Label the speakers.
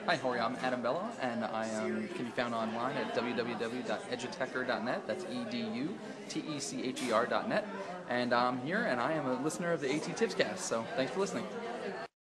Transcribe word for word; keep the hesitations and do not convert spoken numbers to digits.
Speaker 1: Hi, how are you? I'm Adam Bellow, and I um, can be found online at w w w dot edutecher dot net. That's E D U T E C H E R dot net. And I'm here, and I am a listener of the A T Tipscast, so thanks for listening.